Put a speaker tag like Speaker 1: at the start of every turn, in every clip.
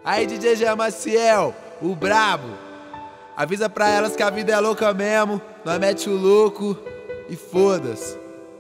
Speaker 1: Aí DJ Jean Maciel, o brabo. Avisa pra elas que a vida é louca mesmo. Nós mete o louco e foda-se.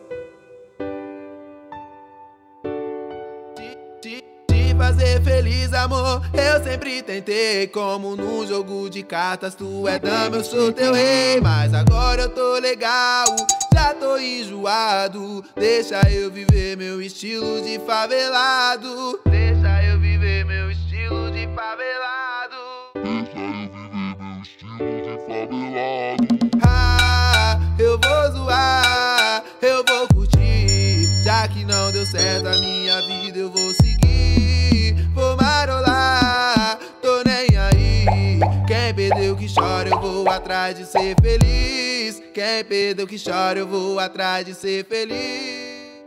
Speaker 1: Te fazer feliz, amor, eu sempre tentei. Como no jogo de cartas, tu é dama, eu sou teu rei. Mas agora eu tô legal, já tô enjoado. Deixa eu viver meu estilo de favelado. Deixa eu viver meu estilo de favelado.
Speaker 2: Deixa eu viver meu estilo de favelado.
Speaker 1: Ah, eu vou zoar, eu vou curtir. Já que não deu certo a minha vida, eu vou seguir. Vou marolar, tô nem aí. Quem perdeu que chora, eu vou atrás de ser feliz. Quem perdeu que chora, eu vou atrás de ser feliz.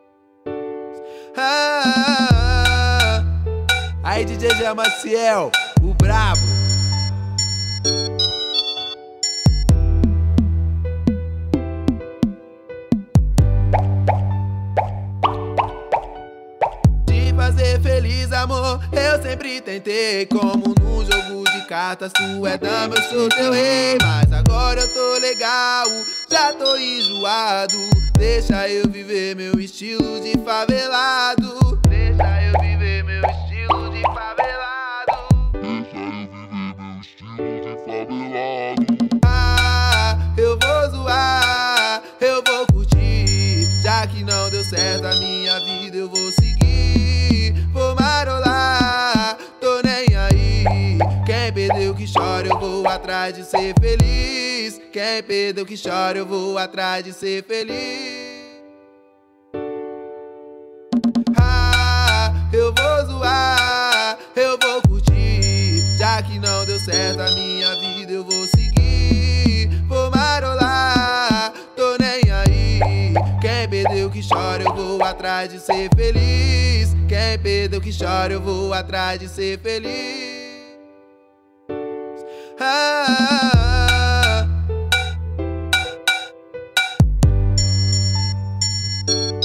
Speaker 1: Aí DJ Jean Maciel, o brabo. Te fazer feliz, amor, eu sempre tentei. Como no jogo de cartas, tu é dama, eu sou teu rei. Mas agora eu tô legal, já tô enjoado. Deixa eu viver meu estilo de favelado. Deixa eu viver meu estilo de favelado.
Speaker 2: Deixa eu viver meu estilo de favelado.
Speaker 1: Ah, eu vou zoar, eu vou curtir. Já que não deu certo a minha vida, eu vou seguir. Vou marolar, tô nem aí. Quem perdeu que chora, eu vou atrás de ser feliz. Quem perdeu que chora, eu vou atrás de ser feliz. Ah, eu vou zoar, eu vou curtir. Já que não deu certo a minha vida, eu vou seguir. Vou marolar, tô nem aí. Quem perdeu que chora, eu vou atrás de ser feliz. Quem perdeu que chora, eu vou atrás de ser feliz.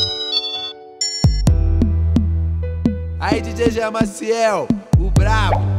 Speaker 1: Aí DJ Jean Maciel, o brabo.